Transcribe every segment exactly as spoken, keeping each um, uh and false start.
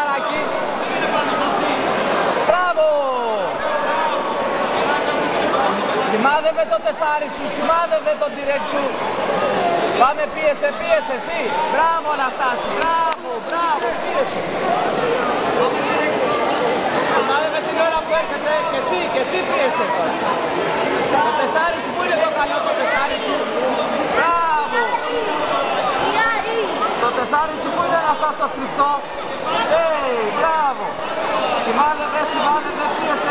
Γιαράκη. Μπράβο! Σημάδευε το τεσάρι σου, σημάδευε το direct σου. Πάμε, πίεσε, πίεσε εσύ. Μπράβο Αναστάση, μπράβο, μπράβο, πίεσε. Σημάδευε την ώρα που έρχεται και εσύ, και εσύ πίεσε. Το τεσάρι σου, πού είναι το καλό το τεσάρι σου. Μπράβο. Το τεσάρι σου που είναι να φτάσει στο στριφτό. Hey, μπράβο. Σημάδευε, σημάδευε, πίεσε.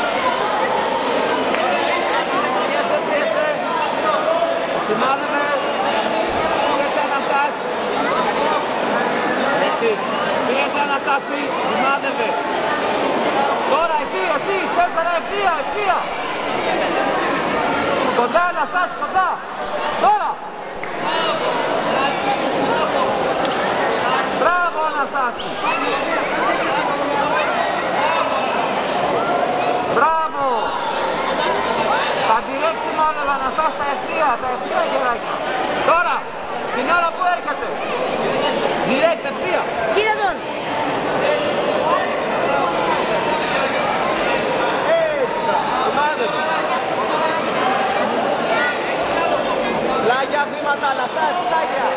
Πίεσε, πίεσε. Σημάδευε. Πίεσε Αναστάση. Εσύ. Πίεσε Αναστάση. Σημάδευε. Τώρα εσύ, εσύ. Τέσσερα, ευθεία, ευθεία. Κοντά Αναστάση, κοντά. Τώρα. Μπράβο Αναστάση! Μπράβο! Θα direct μάδευα Αναστάση τα ευθεία, τα ευθεία Γεράκη. Τώρα, την ώρα που έρχεται. Direct ευθεία. Κοίτα τον! Έτσι, σημάδευε. Πλάγια βήματα, αλλά αυτά, πλάγια.